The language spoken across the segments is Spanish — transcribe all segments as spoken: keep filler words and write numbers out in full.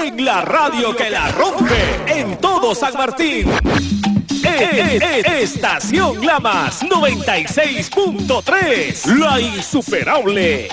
en la radio que la rompe en todo San Martín. Es, es, Estación Lamas noventa y seis punto tres, la insuperable.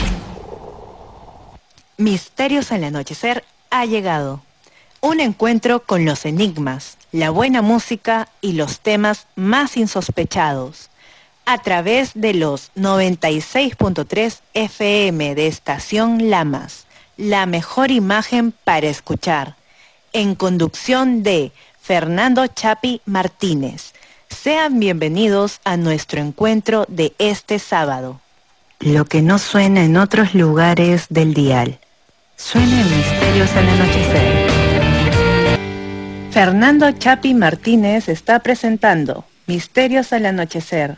Misterios al anochecer ha llegado. Un encuentro con los enigmas, la buena música y los temas más insospechados. A través de los noventa y seis punto tres F M de Estación Lamas. La mejor imagen para escuchar. En conducción de Fernando Chapi Martínez. Sean bienvenidos a nuestro encuentro de este sábado. Lo que no suena en otros lugares del dial. Suena en Misterios al anochecer. Fernando Chapi Martínez está presentando Misterios al anochecer.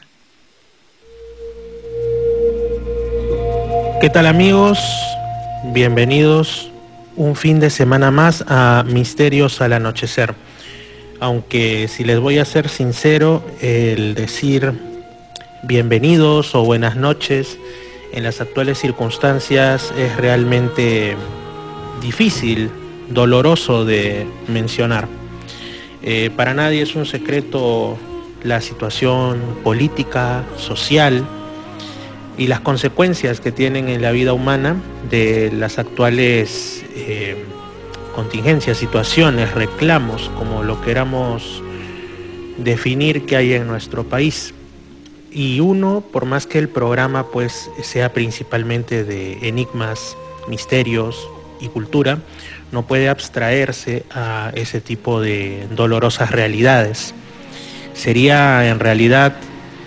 ¿Qué tal, amigos? Bienvenidos un fin de semana más a Misterios al anochecer. Aunque si les voy a ser sincero, el decir bienvenidos o buenas noches en las actuales circunstancias es realmente difícil, doloroso de mencionar. Eh, para nadie es un secreto la situación política, social y las consecuencias que tienen en la vida humana de las actuales eh, contingencias, situaciones, reclamos, como lo queramos definir, que hay en nuestro país. Y uno, por más que el programa pues sea principalmente de enigmas, misterios y cultura, no puede abstraerse a ese tipo de dolorosas realidades. Sería en realidad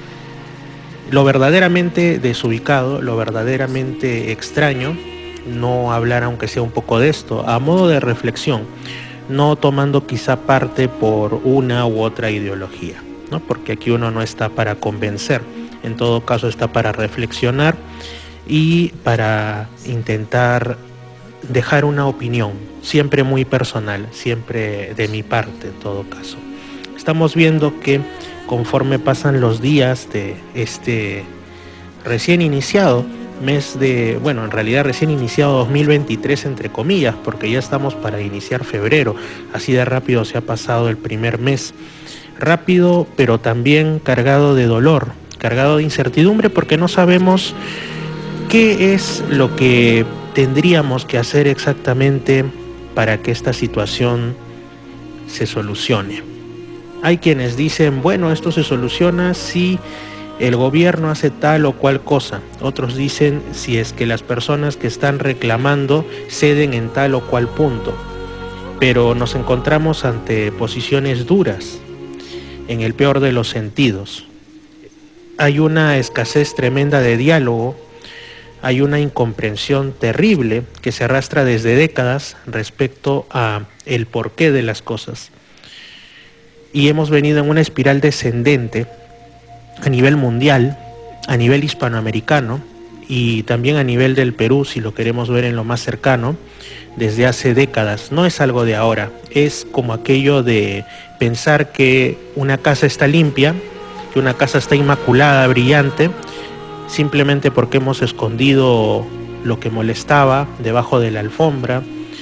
lo verdaderamente desubicado, lo verdaderamente extraño, no hablar aunque sea un poco de esto, a modo de reflexión, no tomando quizá parte por una u otra ideología, ¿no? Porque aquí uno no está para convencer, en todo caso está para reflexionar y para intentar dejar una opinión, siempre muy personal, siempre de mi parte en todo caso. Estamos viendo que conforme pasan los días de este recién iniciado mes de, bueno, en realidad recién iniciado dos mil veintitrés entre comillas, porque ya estamos para iniciar febrero, así de rápido se ha pasado el primer mes, rápido pero también cargado de dolor, cargado de incertidumbre, porque no sabemos qué es lo que tendríamos que hacer exactamente para que esta situación se solucione. Hay quienes dicen, bueno, esto se soluciona si el gobierno hace tal o cual cosa. Otros dicen si es que las personas que están reclamando ceden en tal o cual punto. Pero nos encontramos ante posiciones duras, en el peor de los sentidos. Hay una escasez tremenda de diálogo, hay una incomprensión terrible que se arrastra desde décadas respecto a el porqué de las cosas. Y hemos venido en una espiral descendente a nivel mundial, a nivel hispanoamericano y también a nivel del Perú, si lo queremos ver en lo más cercano, desde hace décadas. No es algo de ahora, es como aquello de pensar que una casa está limpia, que una casa está inmaculada, brillante, simplemente porque hemos escondido lo que molestaba debajo de la alfombra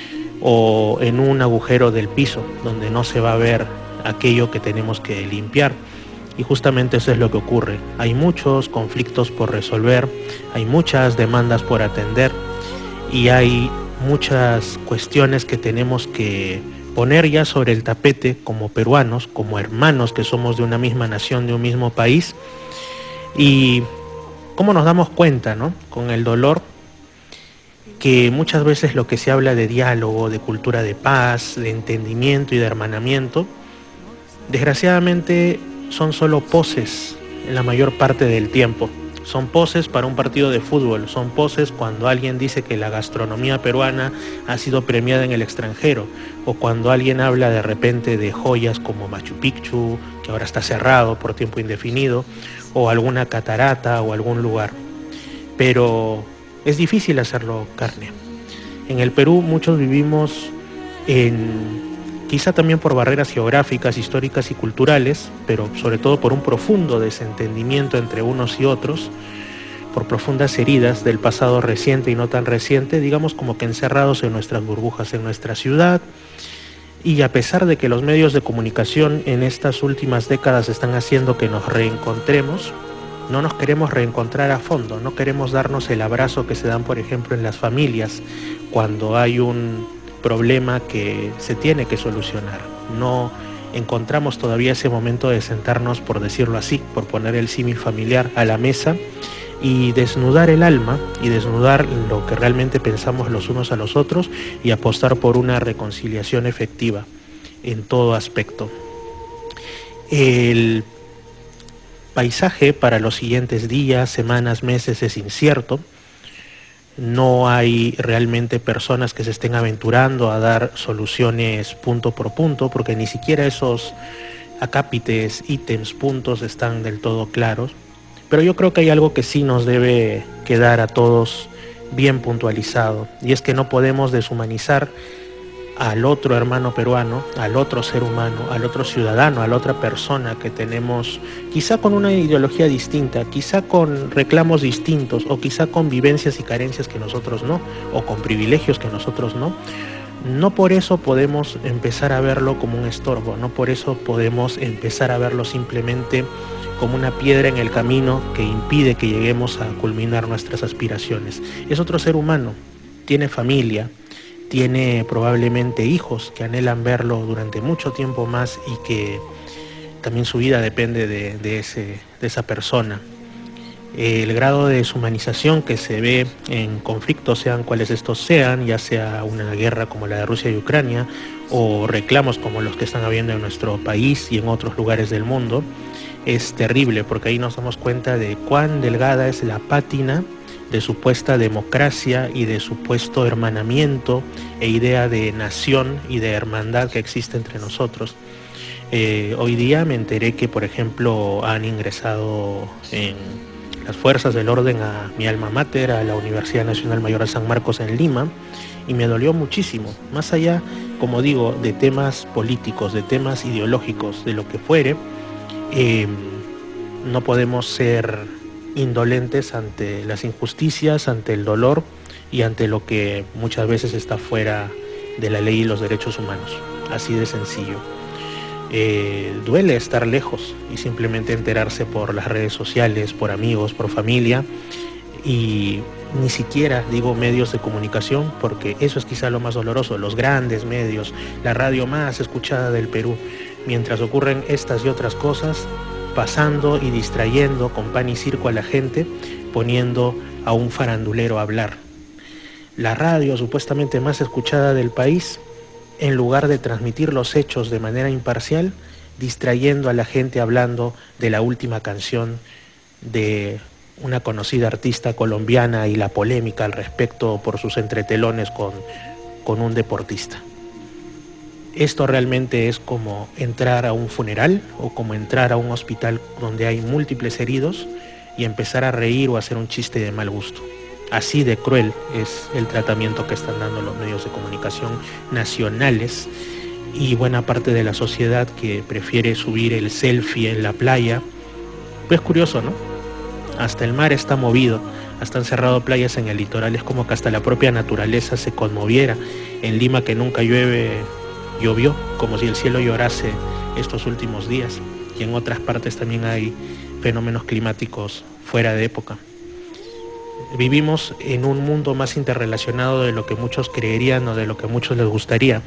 o en un agujero del piso donde no se va a ver aquello que tenemos que limpiar. Y justamente eso es lo que ocurre. Hay muchos conflictos por resolver, hay muchas demandas por atender y hay muchas cuestiones que tenemos que poner ya sobre el tapete como peruanos, como hermanos que somos de una misma nación, de un mismo país. Y cómo nos damos cuenta, ¿no?, con el dolor, que muchas veces lo que se habla de diálogo, de cultura de paz, de entendimiento y de hermanamiento, desgraciadamente son solo poses en la mayor parte del tiempo. Son poses para un partido de fútbol, son poses cuando alguien dice que la gastronomía peruana ha sido premiada en el extranjero, o cuando alguien habla de repente de joyas como Machu Picchu, que ahora está cerrado por tiempo indefinido, o alguna catarata o algún lugar. Pero es difícil hacerlo carne. En el Perú muchos vivimos en, quizá también por barreras geográficas, históricas y culturales, pero sobre todo por un profundo desentendimiento entre unos y otros, por profundas heridas del pasado reciente y no tan reciente, digamos como que encerrados en nuestras burbujas, en nuestra ciudad. Y a pesar de que los medios de comunicación en estas últimas décadas están haciendo que nos reencontremos, no nos queremos reencontrar a fondo, no queremos darnos el abrazo que se dan, por ejemplo, en las familias cuando hay un problema que se tiene que solucionar. No encontramos todavía ese momento de sentarnos, por decirlo así, por poner el símil familiar a la mesa y desnudar el alma y desnudar lo que realmente pensamos los unos a los otros y apostar por una reconciliación efectiva en todo aspecto. El paisaje para los siguientes días, semanas, meses es incierto. No hay realmente personas que se estén aventurando a dar soluciones punto por punto, porque ni siquiera esos acápites, ítems, puntos están del todo claros. Pero yo creo que hay algo que sí nos debe quedar a todos bien puntualizado, y es que no podemos deshumanizar al otro hermano peruano, al otro ser humano, al otro ciudadano, a la otra persona que tenemos, quizá con una ideología distinta, quizá con reclamos distintos, o quizá con vivencias y carencias que nosotros no, o con privilegios que nosotros no. No por eso podemos empezar a verlo como un estorbo, no por eso podemos empezar a verlo simplemente como una piedra en el camino que impide que lleguemos a culminar nuestras aspiraciones. Es otro ser humano, tiene familia, tiene probablemente hijos que anhelan verlo durante mucho tiempo más y que también su vida depende de, de, ese, de esa persona. El grado de deshumanización que se ve en conflictos, sean cuales estos sean, ya sea una guerra como la de Rusia y Ucrania o reclamos como los que están habiendo en nuestro país y en otros lugares del mundo, es terrible, porque ahí nos damos cuenta de cuán delgada es la pátina de supuesta democracia y de supuesto hermanamiento e idea de nación y de hermandad que existe entre nosotros. Eh, hoy día me enteré que, por ejemplo, han ingresado en las fuerzas del orden a mi alma mater, a la Universidad Nacional Mayor de San Marcos en Lima, y me dolió muchísimo, más allá, como digo, de temas políticos, de temas ideológicos, de lo que fuere. Eh, no podemos ser indolentes ante las injusticias, ante el dolor y ante lo que muchas veces está fuera de la ley y los derechos humanos. Así de sencillo. Eh, duele estar lejos y simplemente enterarse por las redes sociales, por amigos, por familia, y ni siquiera digo medios de comunicación, porque eso es quizá lo más doloroso, los grandes medios, la radio más escuchada del Perú, mientras ocurren estas y otras cosas, pasando y distrayendo con pan y circo a la gente, poniendo a un farandulero a hablar. La radio supuestamente más escuchada del país, en lugar de transmitir los hechos de manera imparcial, distrayendo a la gente hablando de la última canción de una conocida artista colombiana y la polémica al respecto por sus entretelones con, con un deportista. Esto realmente es como entrar a un funeral o como entrar a un hospital donde hay múltiples heridos y empezar a reír o hacer un chiste de mal gusto. Así de cruel es el tratamiento que están dando los medios de comunicación nacionales y buena parte de la sociedad que prefiere subir el selfie en la playa. Pues curioso, ¿no? Hasta el mar está movido, hasta han cerrado playas en el litoral, es como que hasta la propia naturaleza se conmoviera. En Lima, que nunca llueve, llovió, como si el cielo llorase estos últimos días, y en otras partes también hay fenómenos climáticos fuera de época. Vivimos en un mundo más interrelacionado de lo que muchos creerían o de lo que a muchos les gustaría,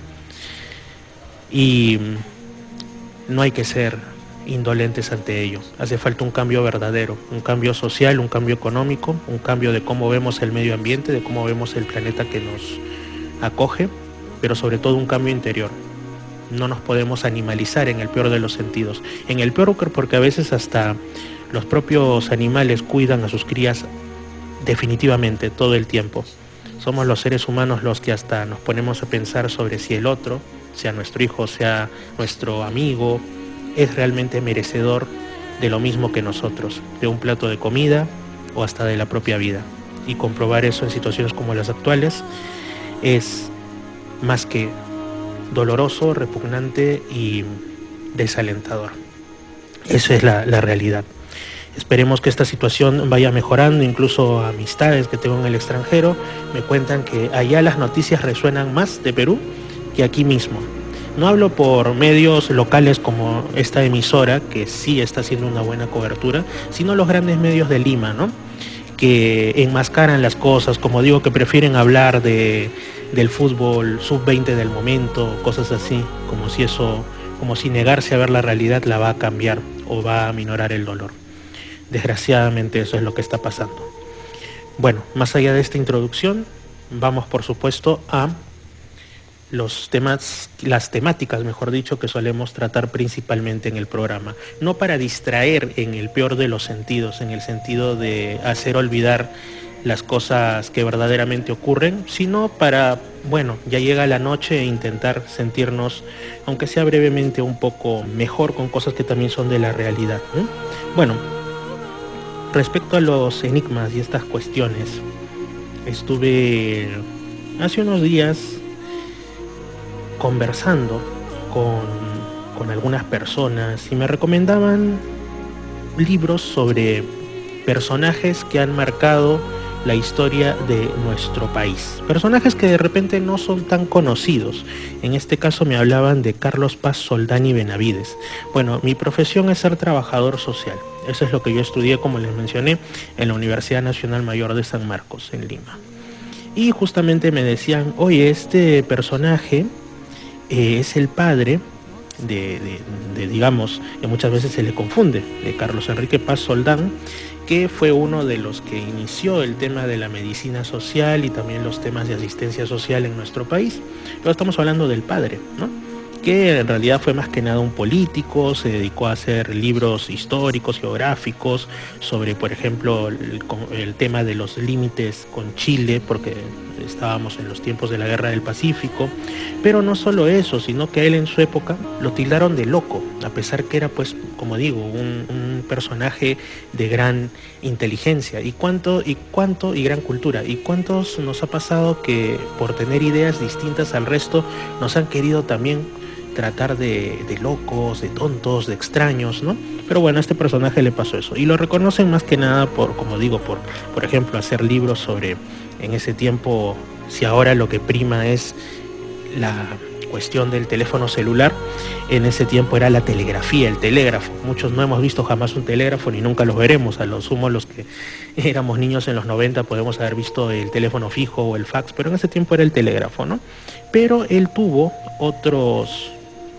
y no hay que ser indolentes ante ello. Hace falta un cambio verdadero, un cambio social, un cambio económico, un cambio de cómo vemos el medio ambiente, de cómo vemos el planeta que nos acoge, pero sobre todo un cambio interior. No nos podemos animalizar en el peor de los sentidos. En el peor porque a veces hasta los propios animales cuidan a sus crías definitivamente todo el tiempo. Somos los seres humanos los que hasta nos ponemos a pensar sobre si el otro, sea nuestro hijo, sea nuestro amigo, es realmente merecedor de lo mismo que nosotros, de un plato de comida o hasta de la propia vida. Y comprobar eso en situaciones como las actuales es más que doloroso, repugnante y desalentador. Eso es la, la realidad. Esperemos que esta situación vaya mejorando, incluso amistades que tengo en el extranjero me cuentan que allá las noticias resuenan más de Perú que aquí mismo. No hablo por medios locales como esta emisora, que sí está haciendo una buena cobertura, sino los grandes medios de Lima, ¿no? Que enmascaran las cosas, como digo, que prefieren hablar de, del fútbol sub veinte del momento, cosas así, como si eso, como si negarse a ver la realidad la va a cambiar o va a aminorar el dolor. Desgraciadamente eso es lo que está pasando. Bueno, más allá de esta introducción, vamos por supuesto a los temas, las temáticas, mejor dicho, que solemos tratar principalmente en el programa. No para distraer en el peor de los sentidos, en el sentido de hacer olvidar las cosas que verdaderamente ocurren, sino para, bueno, ya llega la noche e intentar sentirnos, aunque sea brevemente, un poco mejor con cosas que también son de la realidad, ¿eh? Bueno, respecto a los enigmas y estas cuestiones, estuve hace unos días conversando con, con algunas personas y me recomendaban libros sobre personajes que han marcado la historia de nuestro país. Personajes que de repente no son tan conocidos. En este caso me hablaban de Carlos Paz Soldán y Benavides. Bueno, mi profesión es ser trabajador social. Eso es lo que yo estudié, como les mencioné, en la Universidad Nacional Mayor de San Marcos, en Lima. Y justamente me decían, oye, este personaje eh, es el padre de, de, de, digamos, que muchas veces se le confunde, de Carlos Enrique Paz Soldán, que fue uno de los que inició el tema de la medicina social y también los temas de asistencia social en nuestro país. Pero estamos hablando del padre, ¿no? Que en realidad fue más que nada un político, se dedicó a hacer libros históricos, geográficos, sobre, por ejemplo, el, el tema de los límites con Chile, porque estábamos en los tiempos de la Guerra del Pacífico. Pero no solo eso, sino que a él en su época lo tildaron de loco, a pesar que era, pues, como digo, un, un personaje de gran inteligencia y cuánto, y cuánto y gran cultura. Y cuántos nos ha pasado que por tener ideas distintas al resto nos han querido también tratar de, de locos, de tontos, de extraños, ¿no? Pero bueno, a este personaje le pasó eso. Y lo reconocen más que nada por, como digo, por, por ejemplo, hacer libros sobre, en ese tiempo, si ahora lo que prima es la cuestión del teléfono celular, en ese tiempo era la telegrafía, el telégrafo. Muchos no hemos visto jamás un telégrafo ni nunca los veremos. A lo sumo los que éramos niños en los noventa podemos haber visto el teléfono fijo o el fax, pero en ese tiempo era el telégrafo, ¿no? Pero él tuvo otros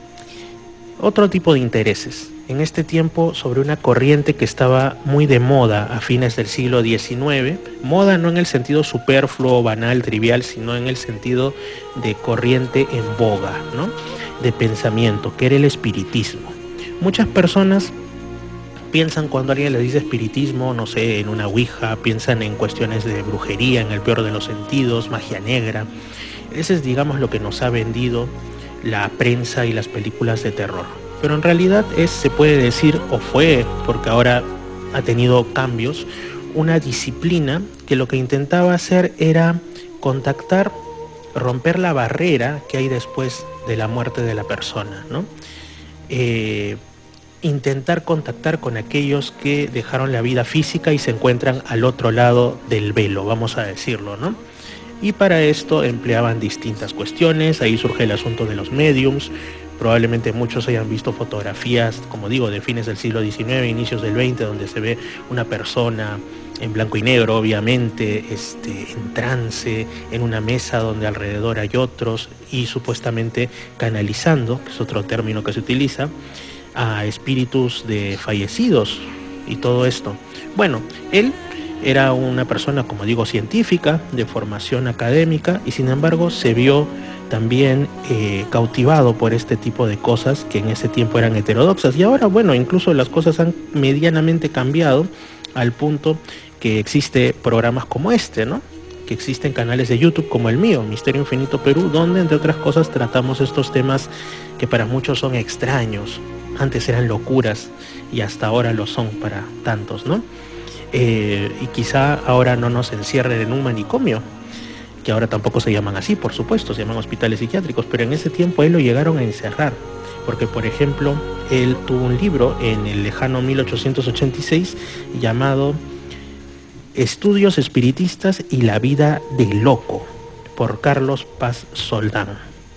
otro tipo de intereses en este tiempo sobre una corriente que estaba muy de moda a fines del siglo diecinueve, moda no en el sentido superfluo, banal, trivial, sino en el sentido de corriente en boga, ¿no? De pensamiento, que era el espiritismo. Muchas personas piensan, cuando alguien les dice espiritismo, no sé, en una ouija, piensan en cuestiones de brujería, en el peor de los sentidos, magia negra. Ese es, digamos, lo que nos ha vendido la prensa y las películas de terror. Pero en realidad es, se puede decir, o fue, porque ahora ha tenido cambios, una disciplina que lo que intentaba hacer era contactar, romper la barrera que hay después de la muerte de la persona, ¿no? Eh, intentar contactar con aquellos que dejaron la vida física y se encuentran al otro lado del velo, vamos a decirlo, ¿no? Y para esto empleaban distintas cuestiones. Ahí surge el asunto de los mediums. Probablemente muchos hayan visto fotografías, como digo, de fines del siglo diecinueve, inicios del veinte, donde se ve una persona en blanco y negro, obviamente, este, en trance, en una mesa donde alrededor hay otros, y supuestamente canalizando, que es otro término que se utiliza, a espíritus de fallecidos y todo esto. Bueno, él era una persona, como digo, científica, de formación académica, y sin embargo se vio también eh, cautivado por este tipo de cosas que en ese tiempo eran heterodoxas. Y ahora, bueno, incluso las cosas han medianamente cambiado al punto que existe programas como este, ¿no? Que existen canales de YouTube como el mío, Misterio Infinito Perú, donde entre otras cosas tratamos estos temas que para muchos son extraños. Antes eran locuras y hasta ahora lo son para tantos, ¿no? Eh, y quizá ahora no nos encierren en un manicomio, que que ahora tampoco se llaman así, por supuesto, se llaman hospitales psiquiátricos, pero en ese tiempo a él lo llegaron a encerrar, porque por ejemplo, él tuvo un libro en el lejano mil ochocientos ochenta y seis llamado Estudios Espiritistas y la Vida del Loco, por Carlos Paz Soldán,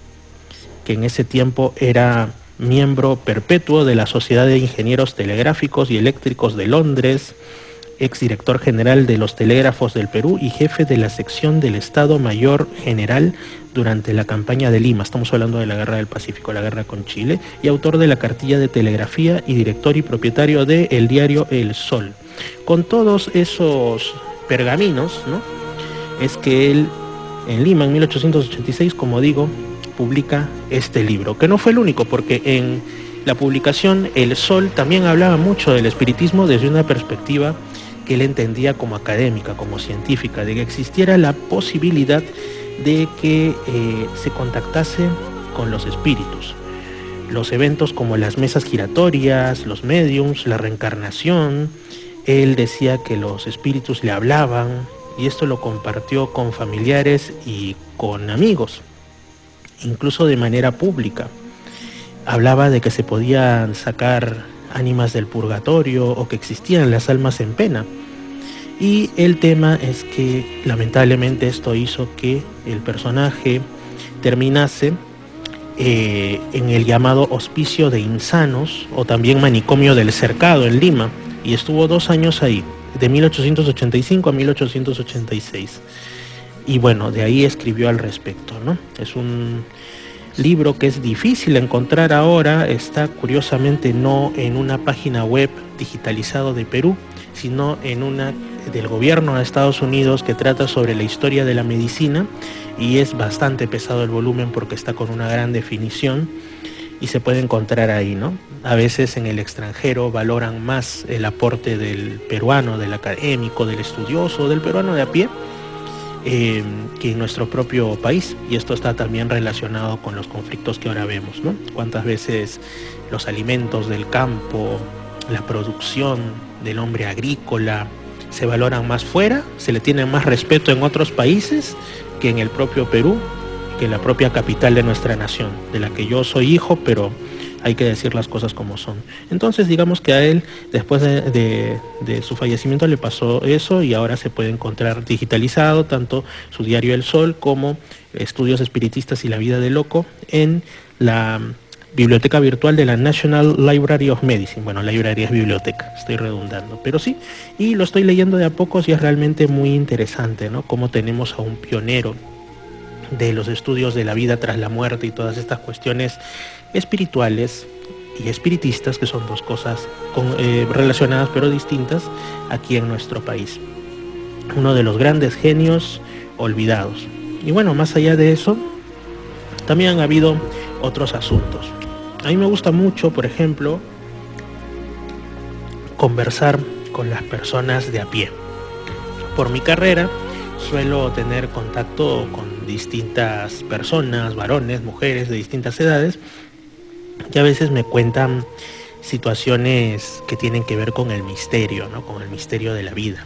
que en ese tiempo era miembro perpetuo de la Sociedad de Ingenieros Telegráficos y Eléctricos de Londres, exdirector general de los Telégrafos del Perú y jefe de la sección del Estado Mayor General durante la campaña de Lima. Estamos hablando de la Guerra del Pacífico, la guerra con Chile, y autor de la cartilla de telegrafía y director y propietario de el diario El Sol. Con todos esos pergaminos, ¿no?, es que él en Lima en mil ochocientos ochenta y seis, como digo, publica este libro, que no fue el único, porque en la publicación El Sol también hablaba mucho del espiritismo desde una perspectiva que él entendía como académica, como científica, de que existiera la posibilidad de que eh, se contactase con los espíritus. Los eventos como las mesas giratorias, los mediums, la reencarnación, él decía que los espíritus le hablaban, y esto lo compartió con familiares y con amigos, incluso de manera pública. Hablaba de que se podían sacar ánimas del purgatorio o que existían las almas en pena. Y el tema es que lamentablemente esto hizo que el personaje terminase eh, en el llamado Hospicio de Insanos, o también Manicomio del Cercado en Lima, y estuvo dos años ahí, de mil ochocientos ochenta y cinco a mil ochocientos ochenta y seis. Y bueno, de ahí escribió al respecto, ¿no? Es un libro que es difícil encontrar ahora, está curiosamente no en una página web digitalizado de Perú, sino en una del gobierno de Estados Unidos que trata sobre la historia de la medicina, y es bastante pesado el volumen porque está con una gran definición y se puede encontrar ahí, ¿no? A veces en el extranjero valoran más el aporte del peruano, del académico, del estudioso, del peruano de a pie, Eh, que en nuestro propio país, y esto está también relacionado con los conflictos que ahora vemos, ¿no? Cuántas veces los alimentos del campo, la producción del hombre agrícola se valoran más fuera, se le tiene más respeto en otros países que en el propio Perú, que en la propia capital de nuestra nación, de la que yo soy hijo, pero hay que decir las cosas como son. Entonces, digamos que a él, después de, de, de su fallecimiento, le pasó eso, y ahora se puede encontrar digitalizado tanto su diario El Sol como Estudios Espiritistas y la Vida del Loco en la biblioteca virtual de la National Library of Medicine. Bueno, la librería es biblioteca, estoy redundando, pero sí, y lo estoy leyendo de a pocos y es realmente muy interesante, ¿no? Cómo tenemos a un pionero de los estudios de la vida tras la muerte y todas estas cuestiones espirituales y espiritistas, que son dos cosas con, eh, relacionadas pero distintas aquí en nuestro país. Uno de los grandes genios olvidados. Y bueno, más allá de eso, también han habido otros asuntos. A mí me gusta mucho, por ejemplo, conversar con las personas de a pie. Por mi carrera suelo tener contacto con distintas personas, varones, mujeres de distintas edades, que a veces me cuentan situaciones que tienen que ver con el misterio, ¿no? Con el misterio de la vida.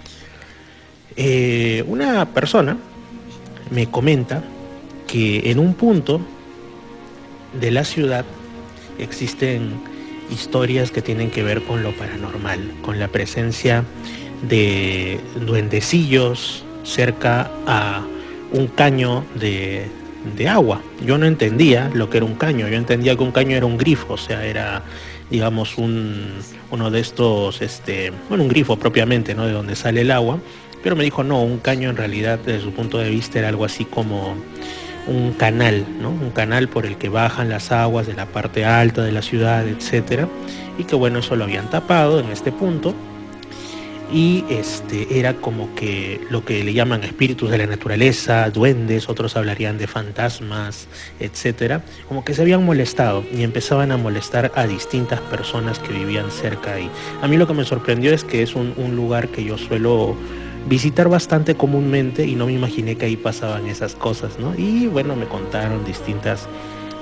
Eh, una persona me comenta que en un punto de la ciudad existen historias que tienen que ver con lo paranormal, con la presencia de duendecillos cerca a un caño de, de agua. Yo no entendía lo que era un caño, yo entendía que un caño era un grifo, o sea, era, digamos, un, uno de estos, este, bueno, un grifo propiamente, ¿no?, de donde sale el agua, pero me dijo, no, un caño en realidad, desde su punto de vista, era algo así como un canal, ¿no? Un canal por el que bajan las aguas de la parte alta de la ciudad, etcétera, y que bueno, eso lo habían tapado en este punto, y este era como que lo que le llaman espíritus de la naturaleza, duendes, otros hablarían de fantasmas, etcétera, como que se habían molestado y empezaban a molestar a distintas personas que vivían cerca ahí. A mí lo que me sorprendió es que es un, un lugar que yo suelo visitar bastante comúnmente y no me imaginé que ahí pasaban esas cosas, ¿no? Y bueno, me contaron distintas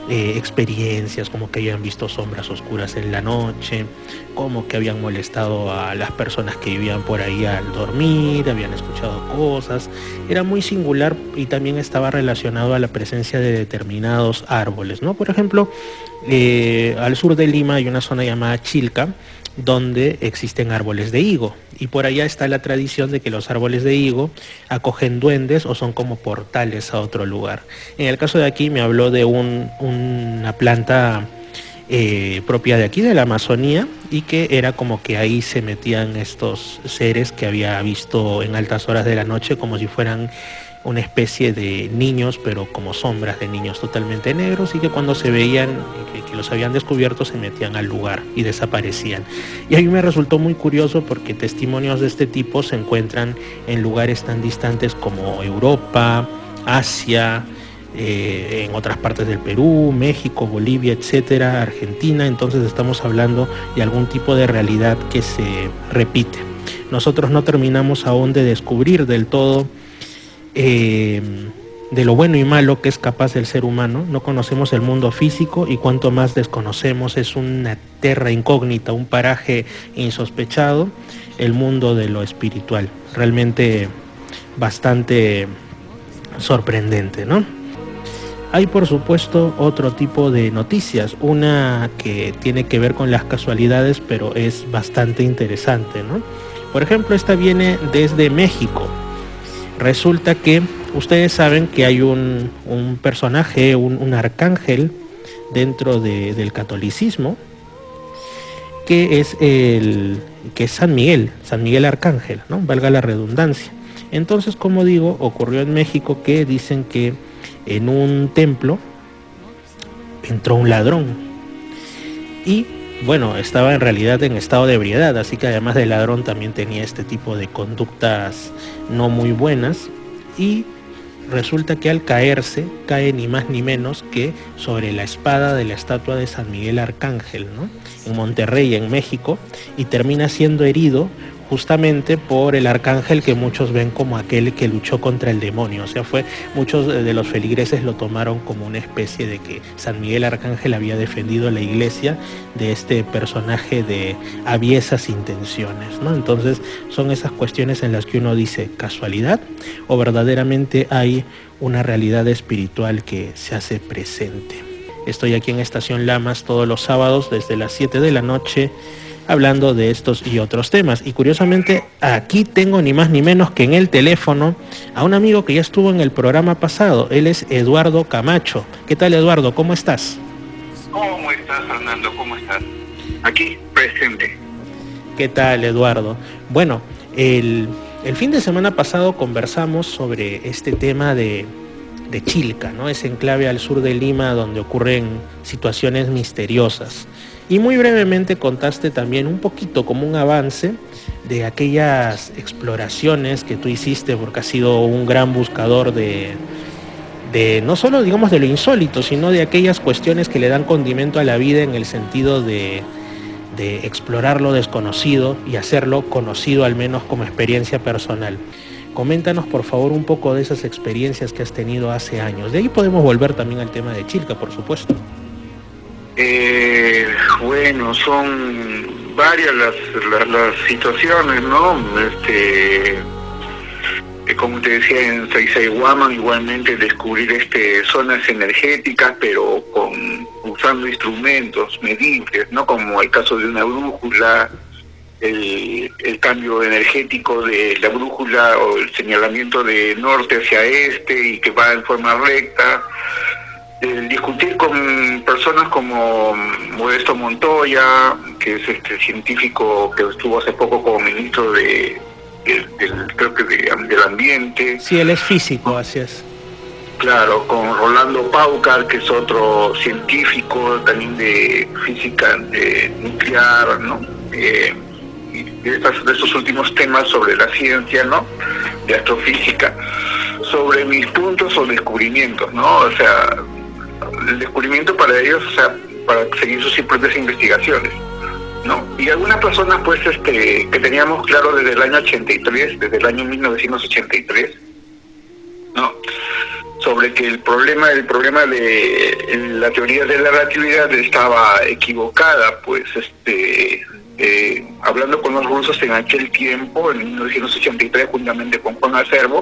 eh, experiencias, como que habían visto sombras oscuras en la noche, como que habían molestado a las personas que vivían por ahí al dormir, habían escuchado cosas. Era muy singular y también estaba relacionado a la presencia de determinados árboles, ¿no? Por ejemplo, eh, al sur de Lima hay una zona llamada Chilca, donde existen árboles de higo, y por allá está la tradición de que los árboles de higo acogen duendes o son como portales a otro lugar. En el caso de aquí me habló de un, una planta eh, propia de aquí, de la Amazonía, y que era como que ahí se metían estos seres que había visto en altas horas de la noche, como si fueran una especie de niños, pero como sombras de niños totalmente negros, y que cuando se veían que, que los habían descubierto se metían al lugar y desaparecían. Y a mí me resultó muy curioso porque testimonios de este tipo se encuentran en lugares tan distantes como Europa, Asia, eh, en otras partes del Perú, México, Bolivia, etcétera, Argentina. Entonces estamos hablando de algún tipo de realidad que se repite. Nosotros no terminamos aún de descubrir del todo Eh, de lo bueno y malo que es capaz el ser humano. No conocemos el mundo físico, y cuanto más desconocemos, es una terra incógnita, un paraje insospechado, el mundo de lo espiritual. Realmente bastante sorprendente, ¿no? Hay, por supuesto, otro tipo de noticias, una que tiene que ver con las casualidades, pero es bastante interesante, ¿no? Por ejemplo, esta viene desde México. Resulta que ustedes saben que hay un, un personaje, un, un arcángel dentro de, del catolicismo, que es el que es San Miguel, San Miguel Arcángel, ¿no? Valga la redundancia. Entonces, como digo, ocurrió en México que dicen que en un templo entró un ladrón y, bueno, estaba en realidad en estado de ebriedad, así que además de ladrón también tenía este tipo de conductas no muy buenas, y resulta que al caerse, cae ni más ni menos que sobre la espada de la estatua de San Miguel Arcángel, ¿no? En Monterrey, en México, y termina siendo herido justamente por el arcángel que muchos ven como aquel que luchó contra el demonio. O sea, fue muchos de los feligreses lo tomaron como una especie de que San Miguel Arcángel había defendido la iglesia de este personaje de aviesas intenciones, ¿no? Entonces son esas cuestiones en las que uno dice, ¿casualidad? ¿O verdaderamente hay una realidad espiritual que se hace presente? Estoy aquí en Estación Lamas todos los sábados desde las siete de la noche, hablando de estos y otros temas. Y curiosamente, aquí tengo ni más ni menos que en el teléfono a un amigo que ya estuvo en el programa pasado. Él es Eduardo Camacho. ¿Qué tal, Eduardo? ¿Cómo estás? ¿Cómo estás, Fernando? ¿Cómo estás? Aquí, presente. ¿Qué tal, Eduardo? Bueno, el, el fin de semana pasado conversamos sobre este tema de, de Chilca, ¿no? Ese enclave al sur de Lima donde ocurren situaciones misteriosas. Y muy brevemente contaste también un poquito como un avance de aquellas exploraciones que tú hiciste, porque has sido un gran buscador de, de no solo digamos de lo insólito, sino de aquellas cuestiones que le dan condimento a la vida en el sentido de, de explorar lo desconocido y hacerlo conocido al menos como experiencia personal. Coméntanos por favor un poco de esas experiencias que has tenido hace años. De ahí podemos volver también al tema de Chilca, por supuesto. Eh, bueno, son varias las, las, las situaciones, ¿no? Este, eh, como te decía, en Sacsayhuaman igualmente descubrir este zonas energéticas, pero con usando instrumentos medibles, ¿no? Como el caso de una brújula, el, el cambio energético de la brújula o el señalamiento de norte hacia este y que va en forma recta. El discutir con personas como Modesto Montoya, que es este científico que estuvo hace poco como ministro de, de, del, creo que de, del ambiente. Sí, él es físico, así es. Claro, con Rolando Paucar, que es otro científico también de física de nuclear, ¿no? Eh, y de, estas, de estos últimos temas sobre la ciencia, ¿no? De astrofísica, sobre mis puntos o descubrimientos, ¿no? O sea, el descubrimiento para ellos, o sea, para seguir sus propias investigaciones, ¿no? Y algunas personas, pues, este, que teníamos claro desde el año ochenta y tres, desde el año mil novecientos ochenta y tres, ¿no? sobre que el problema el problema de la teoría de la relatividad estaba equivocada, pues este eh, hablando con los rusos en aquel tiempo, en mil novecientos ochenta y tres, juntamente con Juan Acerbo,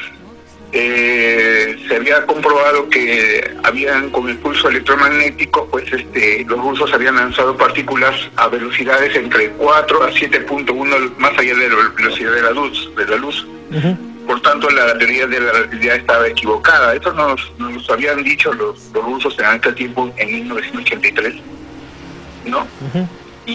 eh, se había comprobado que habían, con el pulso electromagnético, pues este los rusos habían lanzado partículas a velocidades entre cuatro a siete punto uno más allá de la velocidad de la luz, de la luz. Uh-huh. Por tanto, la teoría de la relatividad estaba equivocada. Esto nos, nos habían dicho los, los rusos en aquel tiempo, en mil novecientos ochenta y tres, ¿no? Uh-huh.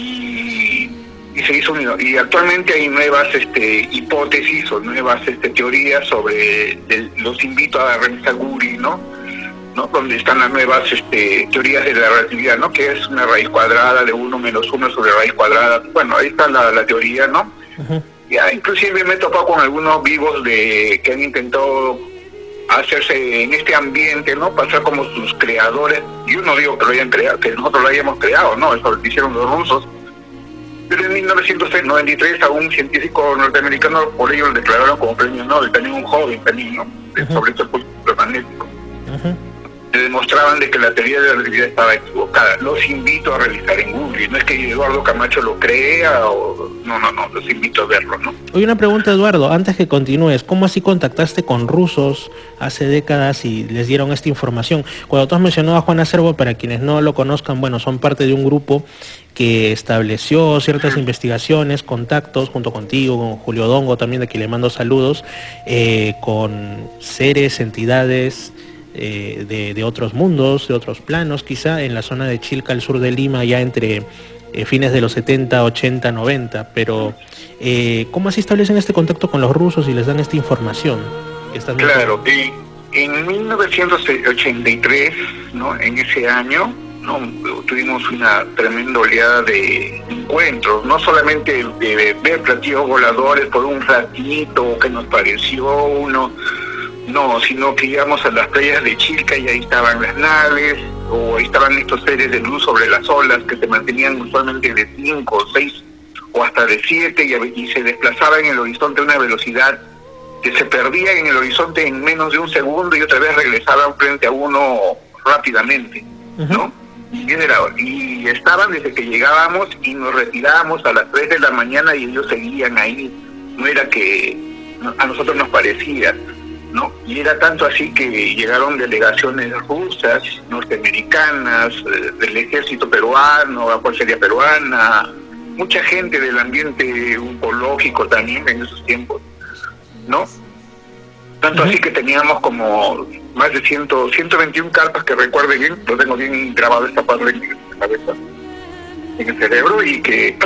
Y, y se hizo y actualmente hay nuevas este, hipótesis o nuevas este, teorías sobre, el, los invito a revisar Guri, ¿no? ¿no? Donde están las nuevas este, teorías de la relatividad, ¿no? Que es una raíz cuadrada de uno menos uno sobre raíz cuadrada. Bueno, ahí está la, la teoría, ¿no? Uh-huh. Ya, inclusive me he topado con algunos vivos de que han intentado hacerse en este ambiente, ¿no? Pasar como sus creadores. Yo no digo que lo hayan creado, que nosotros lo hayamos creado, ¿no? Eso lo hicieron los rusos. Pero en mil novecientos noventa y tres a un científico norteamericano, por ello lo declararon como premio Nobel, también un joven también, ¿no? Uh-huh. Sobre este pulso magnético. Uh-huh. Le demostraban de que la teoría de la relatividad estaba equivocada. Los invito a revisar en Google. No es que Eduardo Camacho lo crea o... No, no, no. Los invito a verlo, ¿no? Oye, una pregunta, Eduardo. Antes que continúes, ¿cómo así contactaste con rusos hace décadas y les dieron esta información? Cuando tú has mencionado a Juan Acerbo, para quienes no lo conozcan, bueno, son parte de un grupo que estableció ciertas uh-huh. investigaciones, contactos, junto contigo, con Julio Dongo también, de quien le mando saludos, eh, con seres, entidades... Eh, de, de otros mundos, de otros planos, quizá en la zona de Chilca, al sur de Lima, ya entre eh, fines de los setenta, ochenta, noventa, pero eh, ¿cómo así establecen este contacto con los rusos y les dan esta información? Claro, y en mil novecientos ochenta y tres, ¿no? En ese año, ¿no? Tuvimos una tremenda oleada de encuentros, no solamente de, de ver platillos voladores por un ratito que nos pareció uno, no, sino que íbamos a las playas de Chilca y ahí estaban las naves, o ahí estaban estos seres de luz sobre las olas que se mantenían usualmente de cinco, seis o hasta de siete y, y se desplazaban en el horizonte a una velocidad que se perdía en el horizonte en menos de un segundo y otra vez regresaban frente a uno rápidamente, ¿no? Y, era, y estaban desde que llegábamos y nos retirábamos a las tres de la mañana y ellos seguían ahí. No era que a nosotros nos parecía, ¿no? Y era tanto así que llegaron delegaciones rusas, norteamericanas, eh, del ejército peruano, la policía peruana, mucha gente del ambiente oncológico también en esos tiempos, ¿no? Tanto uh-huh. así que teníamos como más de cien, ciento veintiuna carpas, que recuerde bien, lo tengo bien grabado esta parte en la cabeza, en el cerebro, y que...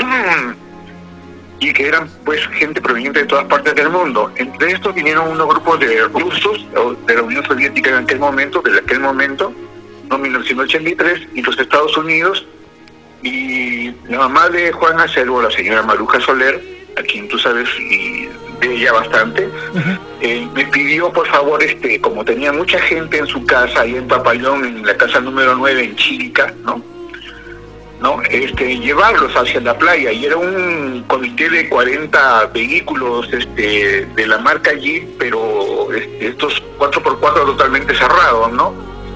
y que eran pues gente proveniente de todas partes del mundo. Entre estos vinieron unos grupos de rusos, de la Unión Soviética en aquel momento, de aquel momento, no mil novecientos ochenta y tres, y los Estados Unidos, y la mamá de Juan Acerbo, la señora Maruja Soler, a quien tú sabes y de ella bastante, uh-huh. eh, me pidió por favor, este como tenía mucha gente en su casa, ahí en Papayón, en la casa número nueve en Chilca, ¿no? ¿no? Este, llevarlos hacia la playa, y era un comité de cuarenta vehículos este, de la marca Jeep, pero este, estos cuatro por cuatro totalmente cerrados, ¿no?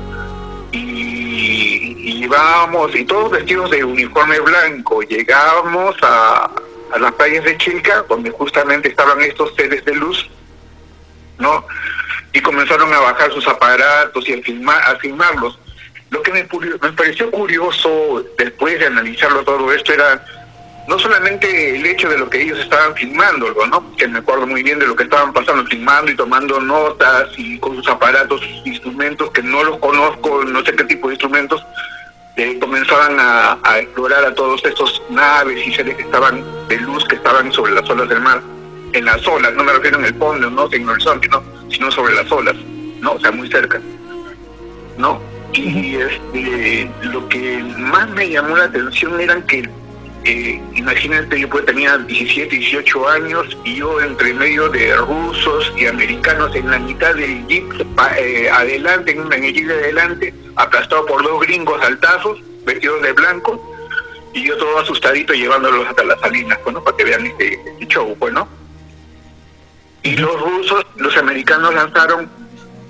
Y, y llevábamos, y todos vestidos de uniforme blanco, llegábamos a, a las playas de Chilca, donde justamente estaban estos seres de luz, ¿no? Y comenzaron a bajar sus aparatos y a filmar, a filmarlos. Lo que me, me pareció curioso después de analizarlo todo esto era no solamente el hecho de lo que ellos estaban filmando, ¿no? Que me acuerdo muy bien de lo que estaban pasando, filmando y tomando notas y con sus aparatos, sus instrumentos que no los conozco, no sé qué tipo de instrumentos, eh, comenzaban a, a explorar a todos estos naves y seres que estaban de luz, que estaban sobre las olas del mar, en las olas, no me refiero en el fondo, no en el horizonte, no, sino sobre las olas, ¿no? O sea, muy cerca, ¿no? Y este, lo que más me llamó la atención eran que, eh, imagínate, yo pues tenía diecisiete, dieciocho años, y yo entre medio de rusos y americanos en la mitad del jeep, eh, adelante, en, en el jeep de adelante, aplastado por dos gringos altazos, vestidos de blanco, y yo todo asustadito llevándolos hasta las salinas, pues, ¿no? Para que vean este, este show, pues, ¿no? Y los rusos, los americanos lanzaron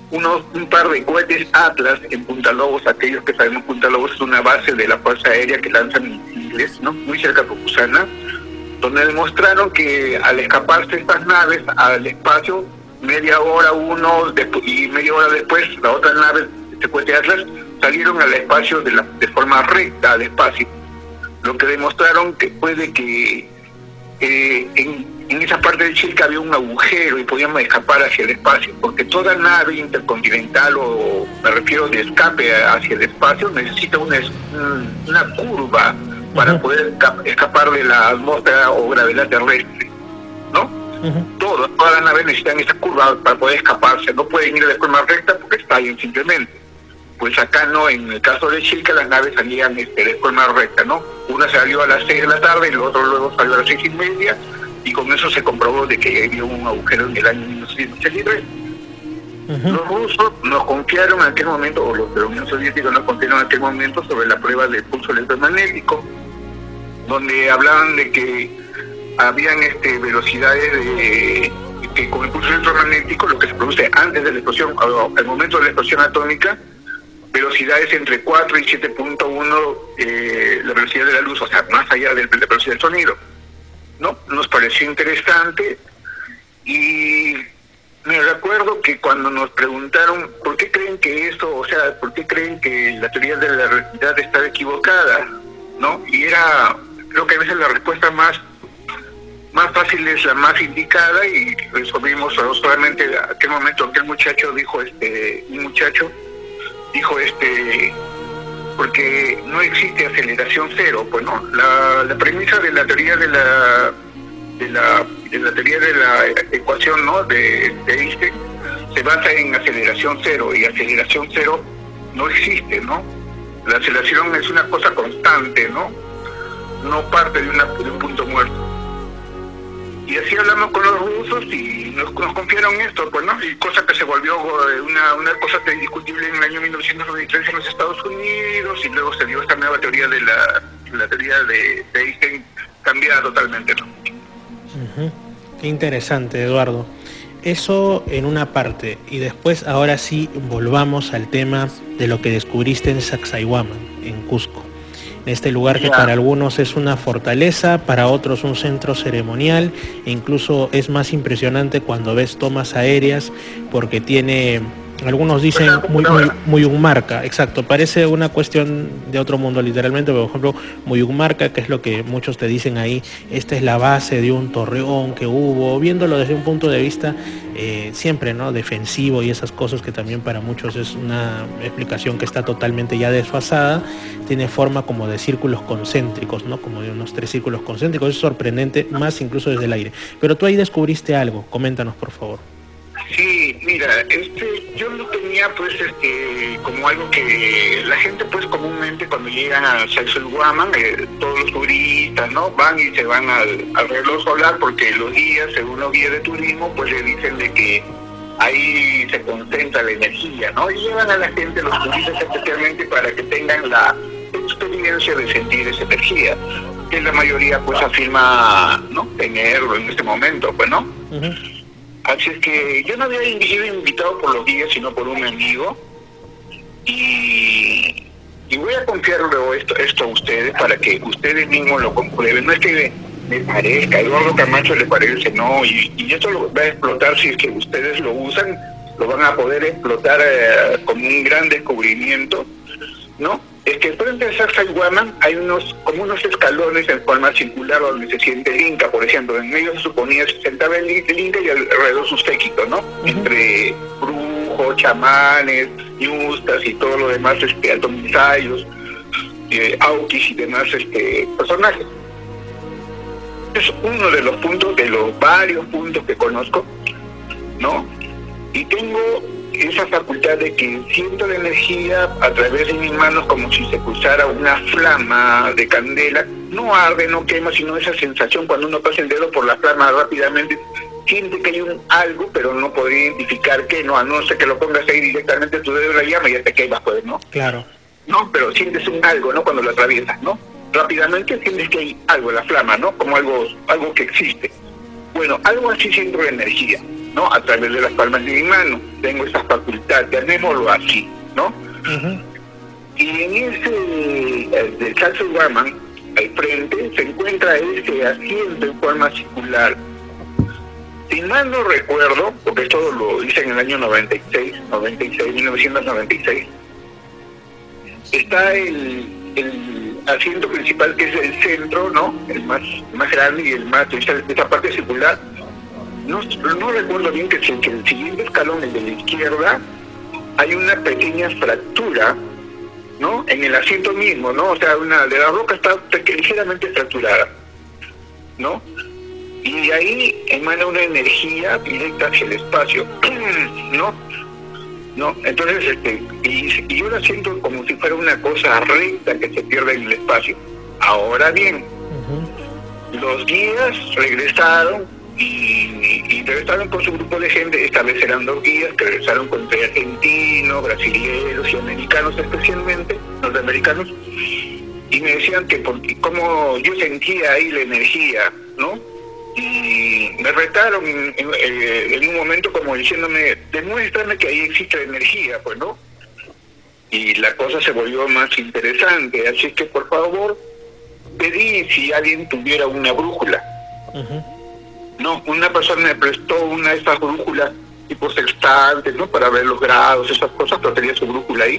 unos un par de cohetes Atlas en Punta Lobos. Aquellos que sabemos, Punta Lobos es una base de la Fuerza Aérea que lanzan misiles, ¿no? Muy cerca de Pucusana, donde demostraron que al escaparse estas naves al espacio, media hora uno y media hora después la otra nave, este cohete Atlas, salieron al espacio de, la, de forma recta al espacio, lo que demostraron que puede que eh, en, en esa parte de Chile había un agujero y podíamos escapar hacia el espacio, porque toda nave intercontinental, o me refiero de escape hacia el espacio, necesita una, una curva para uh-huh. poder escapar de la atmósfera o gravedad terrestre, ¿no? Uh-huh. Todo, todas las naves necesitan esa curva para poder escaparse, no pueden ir de forma recta porque estallan simplemente. Pues acá no, en el caso de Chilca las naves salían este, de forma recta, ¿no? Una salió a las seis de la tarde y el otro luego salió a las seis y media, y con eso se comprobó de que había un agujero en el año mil novecientos ochenta y tres. Uh-huh. Los rusos nos confiaron en aquel momento, o los de la Unión Soviética nos confiaron en aquel momento sobre la prueba del pulso electromagnético, donde hablaban de que habían este, velocidades de que con el pulso electromagnético, lo que se produce antes de la explosión, al momento de la explosión atómica, velocidades entre cuatro y siete punto uno eh, la velocidad de la luz, o sea, más allá de la velocidad del sonido, ¿no? Nos pareció interesante, y me recuerdo que cuando nos preguntaron por qué creen que esto, o sea, por qué creen que la teoría de la relatividad está equivocada, ¿no? Y era, creo que a veces la respuesta más más fácil es la más indicada, y resolvimos solamente en aquel momento. Aquel muchacho dijo, este, un muchacho dijo, este, porque no existe aceleración cero, pues no, la, la premisa de la teoría de la de la de la teoría de la ecuación, ¿no?, de, de Einstein, se basa en aceleración cero, y aceleración cero no existe, ¿no? La aceleración es una cosa constante, ¿no? No parte de, una, de un punto muerto. Y así hablamos con los rusos y nos, nos confiaron esto, pues, ¿no? Y cosa que se volvió una, una cosa tan indiscutible en el año mil novecientos noventa y tres en los Estados Unidos, y luego se dio esta nueva teoría de la, la teoría de, de Einstein, cambiada totalmente, ¿no? Uh-huh. Qué interesante, Eduardo. Eso en una parte, y después ahora sí volvamos al tema de lo que descubriste en Sacsayhuaman, en Cusco. En este lugar que para algunos es una fortaleza, para otros un centro ceremonial, e incluso es más impresionante cuando ves tomas aéreas, porque tiene, algunos dicen muy, muy, Muyunmarca, exacto, parece una cuestión de otro mundo literalmente. Por ejemplo, Muyunmarca, que es lo que muchos te dicen ahí, esta es la base de un torreón que hubo, viéndolo desde un punto de vista eh, siempre, ¿no?, defensivo, y esas cosas que también para muchos es una explicación que está totalmente ya desfasada. Tiene forma como de círculos concéntricos, ¿no?, como de unos tres círculos concéntricos. Es sorprendente, más incluso desde el aire. Pero tú ahí descubriste algo, coméntanos por favor. Sí, mira, este, yo lo tenía pues este como algo que la gente pues comúnmente cuando llegan a Sacsayhuaman, eh, todos los turistas, ¿no?, van y se van al, al reloj solar, porque los guías, según los guías de turismo, pues le dicen de que ahí se concentra la energía, ¿no? Y llevan a la gente, los turistas especialmente, para que tengan la experiencia de sentir esa energía, que la mayoría pues afirma no tenerlo en este momento, pues, ¿no? Uh-huh. Así es que yo no había sido invitado por los guías, sino por un amigo, y, y voy a confiarle esto, esto a ustedes para que ustedes mismos lo comprueben. No es que me parezca, a Eduardo Camacho le parece, no, y, y esto lo va a explotar. Si es que ustedes lo usan, lo van a poder explotar eh, como un gran descubrimiento, ¿no? Es que frente a Sacsayhuaman hay unos, como unos escalones en forma circular donde se siente el Inca, por ejemplo. En medio se suponía se sentaba el, el Inca y alrededor su séquito, ¿no? Uh-huh. Entre brujos, chamanes, ñustas y todo lo demás, este, altomisayos, eh, auquis y demás este, personajes. Es uno de los puntos, de los varios puntos que conozco, ¿no? Y tengo esa facultad de que siento la energía a través de mis manos como si se cruzara una flama de candela. No arde, no quema, sino esa sensación cuando uno pasa el dedo por la flama rápidamente, siente que hay un algo, pero no podría identificar qué, no, a no ser que lo pongas ahí directamente tu dedo en la llama y ya te quemas, pues, ¿no? Claro. No, pero sientes un algo, ¿no?, cuando lo atraviesas, ¿no? Rápidamente sientes que hay algo, la flama, ¿no?, como algo, algo que existe. Bueno, algo así siento la energía. ¿no? A través de las palmas de mi mano. Tengo esa facultad, llamémoslo así, ¿no? Uh-huh. Y en ese, del Sacsayhuaman, al frente, se encuentra ese asiento en forma circular. Si mal no recuerdo, porque esto lo hice en el año noventa y seis, mil novecientos noventa y seis, está el, el asiento principal, que es el centro, ¿no? El más más grande y el más, esta, esta parte circular. No, no recuerdo bien que, que el siguiente escalón, el de la izquierda, hay una pequeña fractura, ¿no? En el asiento mismo, ¿no? O sea, una de la roca está ligeramente fracturada, ¿no? Y de ahí emana una energía directa hacia el espacio, ¿no? ¿No? Entonces, este, y, y yo la siento como si fuera una cosa recta que se pierde en el espacio. Ahora bien, uh-huh. los guías regresaron y, y regresaron con su grupo de gente. Esta vez eran dos guías que regresaron con argentinos, brasileños y americanos, especialmente norteamericanos, y me decían que porque como yo sentía ahí la energía, ¿no? Y me retaron en, en, en un momento como diciéndome, demuéstrame que ahí existe energía, pues, ¿no? Y la cosa se volvió más interesante, así que por favor pedí si alguien tuviera una brújula. Uh-huh. No, una persona me prestó una de esas brújulas tipo sextantes, ¿no? Para ver los grados, esas cosas, pero tenía su brújula ahí.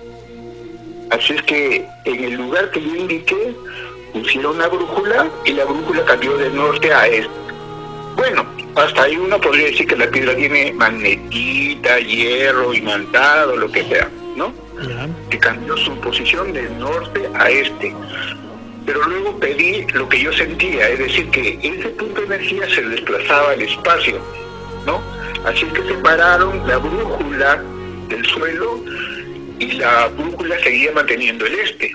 Así es que en el lugar que yo indiqué pusieron una brújula y la brújula cambió de norte a este. Bueno, hasta ahí uno podría decir que la piedra tiene magnetita, hierro, imantado, lo que sea, ¿no? Yeah. Que cambió su posición de norte a este. Pero luego pedí lo que yo sentía, es decir, que ese punto de energía se desplazaba al espacio, ¿no? Así que separaron la brújula del suelo y la brújula seguía manteniendo el este.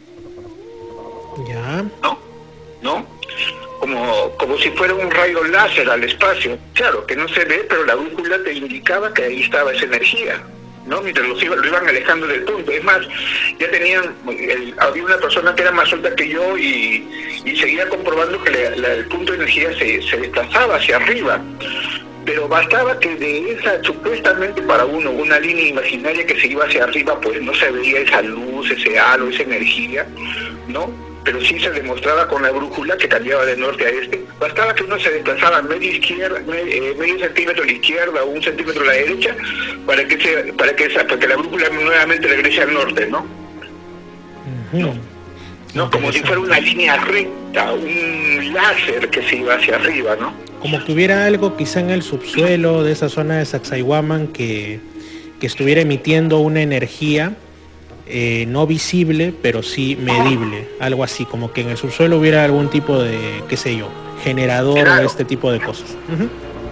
Ya. ¿No? ¿No? Como, como si fuera un rayo láser al espacio. Claro, que no se ve, pero la brújula te indicaba que ahí estaba esa energía, ¿no? Mientras los iba, lo iban alejando del punto. Es más, ya tenían, el, había una persona que era más alta que yo y, y seguía comprobando que la, la, el punto de energía se, se desplazaba hacia arriba. Pero bastaba que de esa, supuestamente para uno, una línea imaginaria que se iba hacia arriba, pues no se veía esa luz, ese halo, esa energía, ¿no? Pero sí se demostraba con la brújula que cambiaba de norte a este. Bastaba que uno se desplazaba medio izquierda, medio, medio centímetro a la izquierda o un centímetro a la derecha para que se, para que esa, para que la brújula nuevamente regrese al norte, ¿no? Uh-huh. No, no, como si fuera una línea recta, un láser que se iba hacia arriba, ¿no? Como que hubiera algo quizá en el subsuelo de esa zona de Sacsayhuaman que, que estuviera emitiendo una energía Eh, no visible, pero sí medible, algo así, como que en el subsuelo hubiera algún tipo de, qué sé yo, generador, claro, de este tipo de cosas. Uh-huh.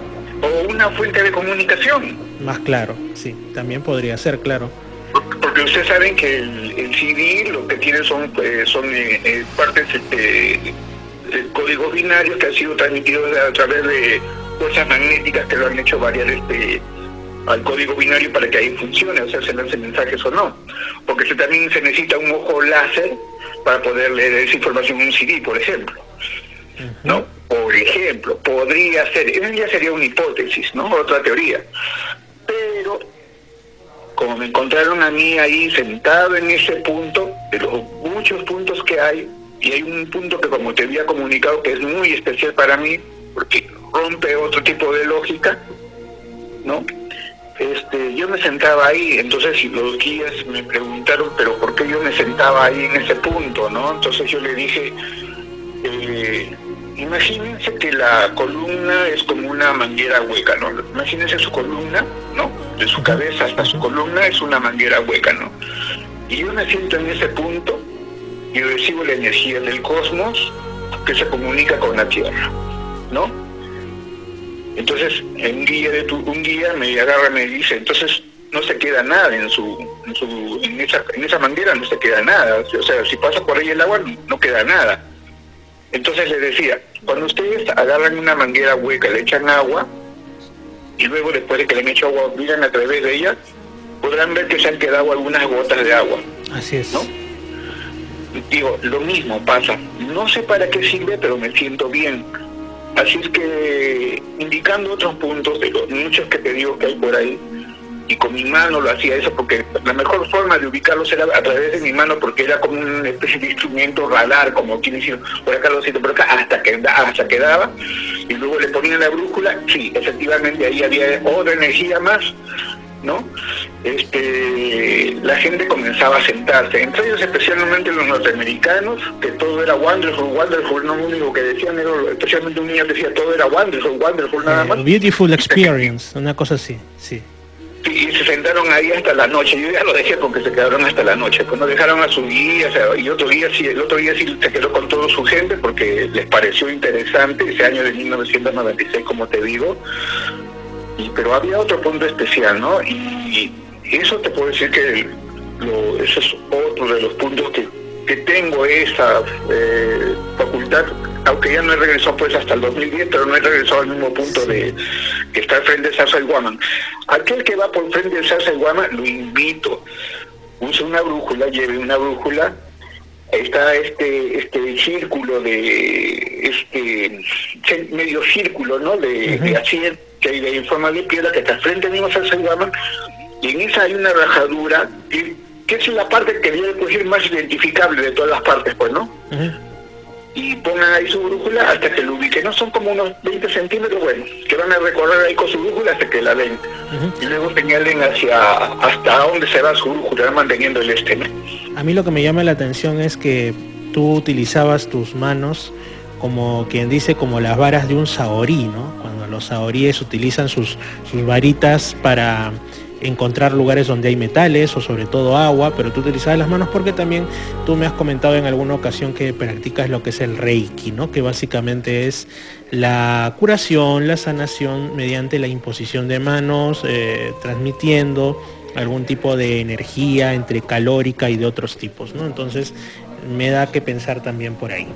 O una fuente de comunicación. Más claro, sí, también podría ser, claro. Porque ustedes saben que el, el C D lo que tiene son, pues, son eh, eh, partes este, de códigos binarios que han sido transmitidos a través de fuerzas magnéticas que lo han hecho variar este al código binario para que ahí funcione, o sea, se lance mensajes o no. Porque se, también se necesita un ojo láser para poder leer esa información en un C D, por ejemplo. Uh-huh. ¿No? Por ejemplo, podría ser, eso ya sería una hipótesis, ¿no? Otra teoría. Pero, como me encontraron a mí ahí sentado en ese punto, de los muchos puntos que hay, y hay un punto que como te había comunicado que es muy especial para mí, porque rompe otro tipo de lógica, ¿no? Este, yo me sentaba ahí, entonces los guías me preguntaron, pero ¿por qué yo me sentaba ahí en ese punto, no? Entonces yo le dije, eh, imagínense que la columna es como una manguera hueca, ¿no? Imagínense su columna, ¿no? De su cabeza hasta su columna es una manguera hueca, ¿no? Y yo me siento en ese punto y recibo la energía del cosmos que se comunica con la Tierra, ¿no? Entonces, un guía, de tu, un guía me agarra y me dice, entonces no se queda nada en su, en su, en esa, en esa manguera no se queda nada, o sea, si pasa por ahí el agua no queda nada. Entonces le decía, cuando ustedes agarran una manguera hueca, le echan agua, y luego después de que le han hecho agua, miran a través de ella, podrán ver que se han quedado algunas gotas de agua. Así es. ¿No? Digo, lo mismo pasa, no sé para qué sirve, pero me siento bien. Así es que, indicando otros puntos de los muchos que te digo que hay por ahí, y con mi mano lo hacía eso, porque la mejor forma de ubicarlos era a través de mi mano, porque era como una especie de instrumento radar, como quien decir, por acá lo siento, por acá, hasta que, hasta que daba, y luego le ponían la brújula, sí, efectivamente ahí había otra energía más, ¿no? Este, la gente comenzaba a sentarse, entre ellos especialmente los norteamericanos, que todo era wonderful, wonderful, no lo único que decían, era, especialmente un niño decía todo era wonderful, wonderful, nada más. Uh, beautiful experience, una cosa así, sí. Sí, y se sentaron ahí hasta la noche. Yo ya lo dejé porque se quedaron hasta la noche. Cuando dejaron a su guía, o sea, y otro día sí, el otro día sí se quedó con toda su gente porque les pareció interesante ese año de mil novecientos noventa y seis, como te digo. Y, pero había otro punto especial, ¿no? Y, y eso te puedo decir que lo, ese es otro de los puntos que, que tengo esa eh, facultad, aunque ya no he regresado pues hasta el dos mil diez, pero no he regresado al mismo punto de que está al frente de Sacsayhuaman. Aquel que va por frente de Sacsayhuaman, lo invito, use una brújula, lleve una brújula, está este este círculo de, este medio círculo, ¿no? De, uh-huh. de acier, que hay de forma de piedra, que está al frente mismo de Sacsayhuaman, y en esa hay una rajadura, que, que es la parte que debe ser más identificable de todas las partes, pues, ¿no? Uh-huh. Y pongan ahí su brújula hasta que lo ubiquen, no son como unos veinte centímetros, bueno, que van a recorrer ahí con su brújula hasta que la ven, uh-huh. y luego señalen hacia hasta dónde se va su brújula, manteniendo el este, ¿no? A mí lo que me llama la atención es que tú utilizabas tus manos como quien dice, como las varas de un saorí, ¿no? Cuando los saoríes utilizan sus, sus varitas para encontrar lugares donde hay metales o sobre todo agua, pero tú utilizabas las manos porque también tú me has comentado en alguna ocasión que practicas lo que es el Reiki, ¿no? Que básicamente es la curación, la sanación mediante la imposición de manos, eh, transmitiendo algún tipo de energía entre calórica y de otros tipos, ¿no? Entonces me da que pensar también por ahí.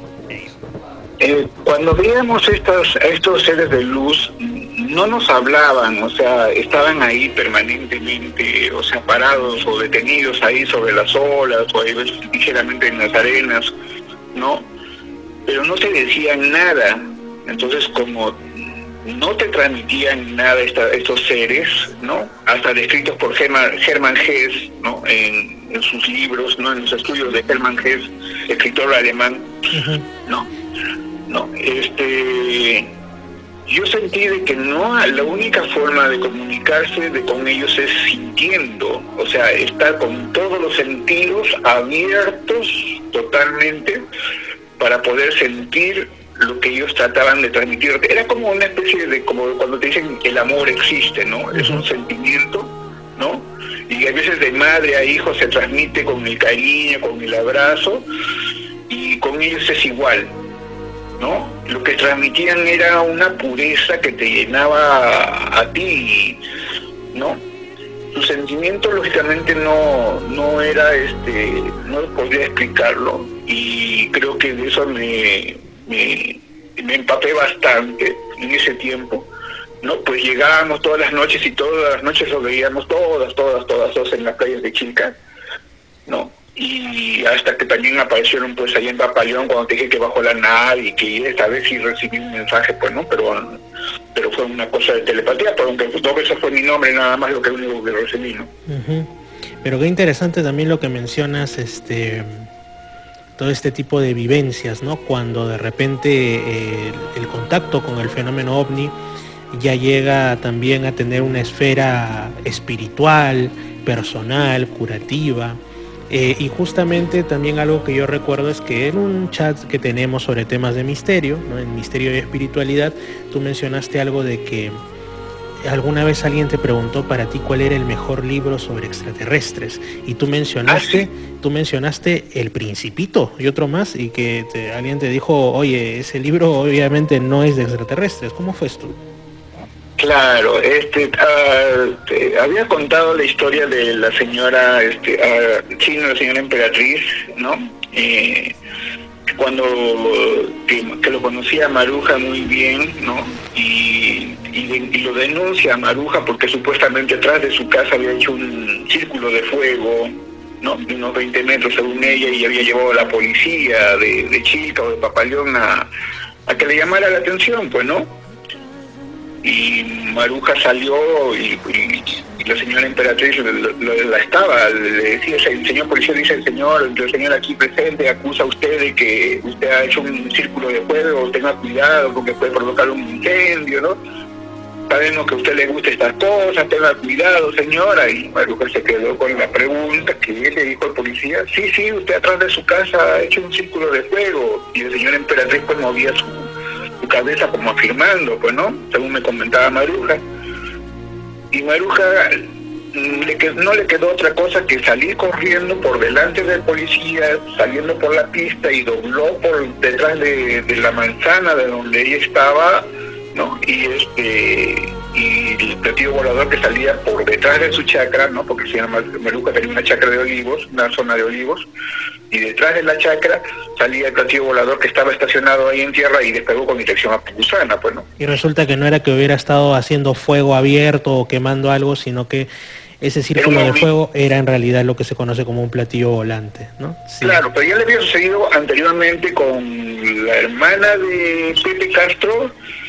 Eh, cuando veíamos estos, estos seres de luz, no nos hablaban, o sea, estaban ahí permanentemente, o sea, parados o detenidos ahí sobre las olas, o ahí ligeramente en las arenas, ¿no? Pero no te decían nada. Entonces, como no te transmitían nada esta, estos seres, ¿no? Hasta descritos por Hermann, Hermann Hesse, ¿no? En, en sus libros, ¿no? En los estudios de Hermann Hesse, escritor alemán, uh-huh. ¿no? No, este, yo sentí de que no, la única forma de comunicarse de con ellos es sintiendo, o sea, estar con todos los sentidos abiertos totalmente para poder sentir lo que ellos trataban de transmitir. Era como una especie de, como cuando te dicen que el amor existe, ¿no? Es un sentimiento, ¿no? Y a veces de madre a hijo se transmite con el cariño, con el abrazo, y con ellos es igual, ¿no? Lo que transmitían era una pureza que te llenaba a, a ti, ¿no? Su sentimiento lógicamente no no era este, no podría explicarlo, y creo que de eso me, me, me empapé bastante en ese tiempo, ¿no? Pues llegábamos todas las noches y todas las noches lo veíamos todas, todas, todas, todas en las playas de Chilca, ¿no? Y hasta que también aparecieron pues ahí en Papayón cuando te dije que bajó la nave y que esta vez sí recibí un mensaje, pues no, pero pero fue una cosa de telepatía, pero aunque dos veces fue mi nombre nada más lo que único que recibí, ¿no? Uh-huh. Pero qué interesante también lo que mencionas, este todo este tipo de vivencias, ¿no? Cuando de repente eh, el, el contacto con el fenómeno ovni ya llega también a tener una esfera espiritual, personal, curativa. Eh, y justamente también algo que yo recuerdo es que en un chat que tenemos sobre temas de misterio, ¿no? En misterio y espiritualidad, tú mencionaste algo de que alguna vez alguien te preguntó para ti cuál era el mejor libro sobre extraterrestres, y tú mencionaste, ¿Ah, sí? tú mencionaste El Principito y otro más, y que te, alguien te dijo, oye, ese libro obviamente no es de extraterrestres. ¿Cómo fue esto? Claro, este, uh, te había contado la historia de la señora este, uh, china, la señora emperatriz, ¿no? Eh, cuando que, que lo conocía a Maruja muy bien, ¿no? Y, y, y lo denuncia a Maruja porque supuestamente atrás de su casa había hecho un círculo de fuego, ¿no? De unos veinte metros según ella, y había llevado a la policía de, de Chilca o de Papayón a a que le llamara la atención, pues, ¿no? Y Maruja salió y, y, y la señora Emperatriz lo, lo, la estaba, le decía, el señor policía dice, el señor, el señor aquí presente acusa a usted de que usted ha hecho un círculo de fuego, tenga cuidado porque puede provocar un incendio, ¿no? Sabemos que a usted le gusta estas cosas, tenga cuidado, señora. Y Maruja se quedó con la pregunta que él le dijo al policía, sí, sí, usted atrás de su casa ha hecho un círculo de fuego. Y el señor Emperatriz pues movía su su cabeza como afirmando, pues, ¿no? Según me comentaba Maruja. Y Maruja le que, no le quedó otra cosa que salir corriendo por delante del policía, saliendo por la pista y dobló por detrás de, de la manzana de donde ella estaba, ¿no? Y este y el platillo volador que salía por detrás de su chacra, ¿no? Porque se llama Maruja, tenía una chacra de olivos, una zona de olivos, y detrás de la chacra salía el platillo volador que estaba estacionado ahí en tierra y despegó con dirección a Pucusana, pues, ¿no? Y resulta que no era que hubiera estado haciendo fuego abierto o quemando algo, sino que ese círculo de fuego era en realidad lo que se conoce como un platillo volante, ¿no? Sí. Claro, pero ya le había sucedido anteriormente con la hermana de Pepe Castro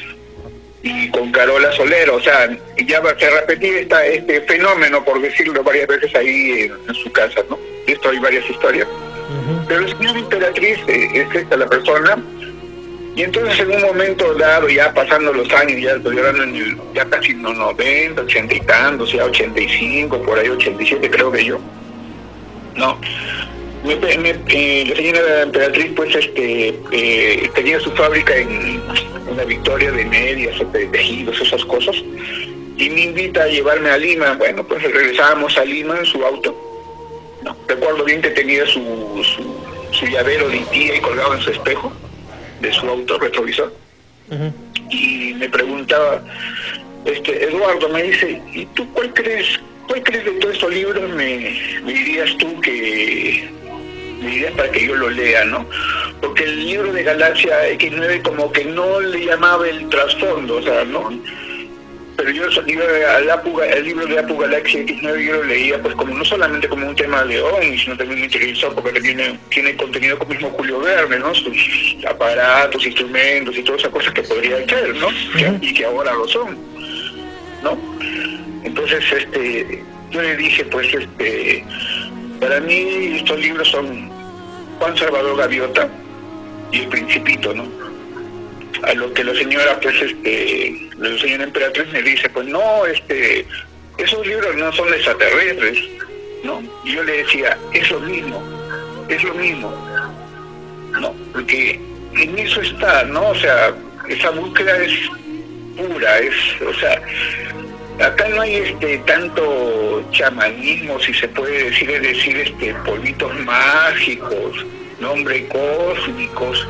y con Carola Solero, o sea, ya se repetía esta, este fenómeno, por decirlo varias veces ahí en, en su casa, ¿no? De esto hay varias historias. Uh-huh. Pero el señor Emperatriz eh, es esta la persona, y entonces en un momento dado, ya pasando los años, ya estoy hablando en el, ya casi no noventa, ochenta y tantos, ya ochenta y cinco, por ahí ochenta y siete creo que yo, ¿no? Me, me, eh, la señora Emperatriz pues este eh, tenía su fábrica en una Victoria de medias, de tejidos, esas cosas, y me invita a llevarme a Lima. Bueno, pues regresábamos a Lima en su auto, no, recuerdo bien que tenía su, su, su llavero de tía y colgado en su espejo de su auto retrovisor. Uh-huh. Y me preguntaba, este Eduardo, me dice, ¿y tú cuál crees, cuál crees de todos estos libros me, me dirías tú que me dirías para que yo lo lea, ¿no? Porque el libro de Galaxia equis nueve como que no le llamaba el trasfondo, o sea, ¿no? Pero yo el libro de, Apu, el libro de Apu Galaxia equis nueve yo lo leía pues como no solamente como un tema de OVNI, sino también me interesó porque tiene, tiene contenido como mismo Julio Verne, ¿no? Sus aparatos, instrumentos y todas esas cosas que podría ser, ¿no? Uh-huh. Y que ahora lo son, ¿no? Entonces, este, yo le dije, pues, este, para mí estos libros son Juan Salvador Gaviota y El Principito, ¿no? A lo que la señora, pues, este, la señora Emperatriz me dice, pues no, este, esos libros no son extraterrestres, ¿no? Y yo le decía, es lo mismo, es lo mismo, ¿no? Porque en eso está, ¿no? O sea, esa búsqueda es pura, es, o sea, acá no hay este tanto chamanismo, si se puede decir, es decir, este polvitos mágicos, nombres cósmicos.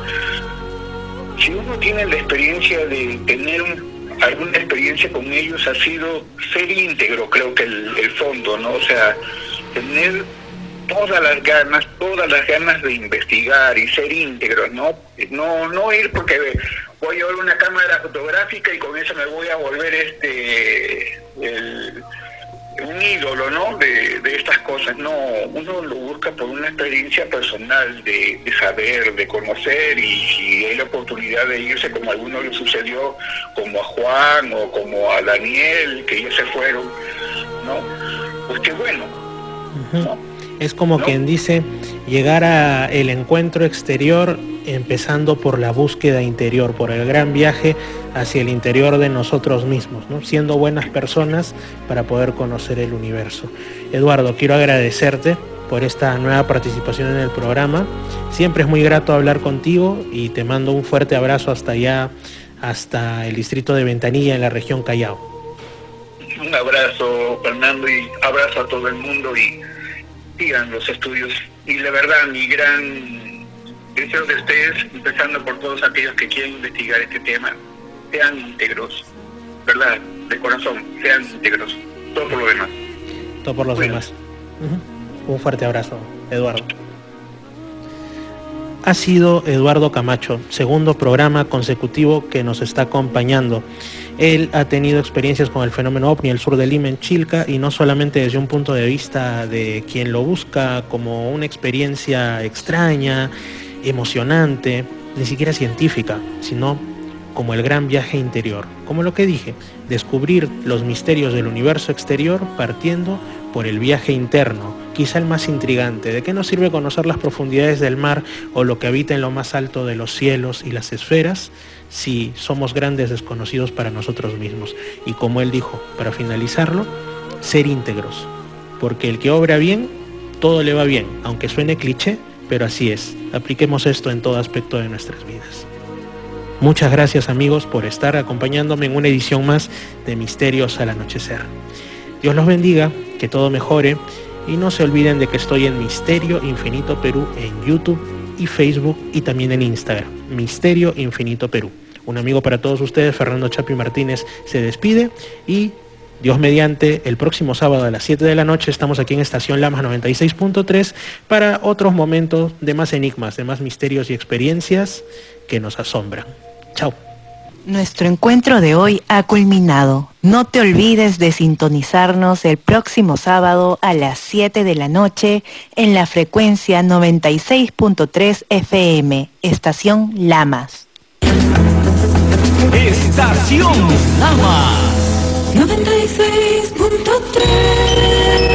Si uno tiene la experiencia de tener un, alguna experiencia con ellos, ha sido ser íntegro, creo que el, el fondo, ¿no? O sea, tener todas las ganas, todas las ganas de investigar y ser íntegro, ¿no? No, no ir porque voy a llevar una cámara fotográfica y con eso me voy a volver este el, un ídolo, ¿no? De, de estas cosas. No, uno lo busca por una experiencia personal de, de saber, de conocer, y si hay la oportunidad de irse, como a algunos le sucedió, como a Juan o como a Daniel, que ya se fueron, ¿no? Pues qué bueno, uh-huh. ¿no? Es como ¿no? quien dice, llegar a el encuentro exterior empezando por la búsqueda interior, por el gran viaje hacia el interior de nosotros mismos, ¿no? Siendo buenas personas para poder conocer el universo. Eduardo, quiero agradecerte por esta nueva participación en el programa. Siempre es muy grato hablar contigo y te mando un fuerte abrazo hasta allá, hasta el distrito de Ventanilla, en la región Callao. Un abrazo, Fernando, y abrazo a todo el mundo, y sigan los estudios. Y la verdad, mi gran deseo de ustedes, empezando por todos aquellos que quieren investigar este tema, sean íntegros, ¿verdad? De corazón, sean íntegros. Todo por lo demás. Todo por los bueno. demás. Uh-huh. Un fuerte abrazo, Eduardo. Ha sido Eduardo Camacho, segundo programa consecutivo que nos está acompañando. Él ha tenido experiencias con el fenómeno OVNI, el sur de Lima, en Chilca, y no solamente desde un punto de vista de quien lo busca como una experiencia extraña, emocionante, ni siquiera científica, sino como el gran viaje interior. Como lo que dije, descubrir los misterios del universo exterior partiendo por el viaje interno, quizá el más intrigante. ¿De qué nos sirve conocer las profundidades del mar o lo que habita en lo más alto de los cielos y las esferas si somos grandes desconocidos para nosotros mismos? Y como él dijo, para finalizarlo, ser íntegros, porque el que obra bien, todo le va bien, aunque suene cliché, pero así es. Apliquemos esto en todo aspecto de nuestras vidas. Muchas gracias, amigos, por estar acompañándome en una edición más de Misterios al Anochecer. Dios los bendiga, que todo mejore, y no se olviden de que estoy en Misterio Infinito Perú en YouTube y Facebook y también en Instagram, Misterio Infinito Perú. Un amigo para todos ustedes, Fernando Chapi Martínez, se despide y Dios mediante, el próximo sábado a las siete de la noche estamos aquí en Estación Lamas noventa y seis punto tres para otros momentos de más enigmas, de más misterios y experiencias que nos asombran. Chao. Nuestro encuentro de hoy ha culminado. No te olvides de sintonizarnos el próximo sábado a las siete de la noche en la frecuencia noventa y seis punto tres F M, Estación Lamas. Estación Lamas noventa y seis punto tres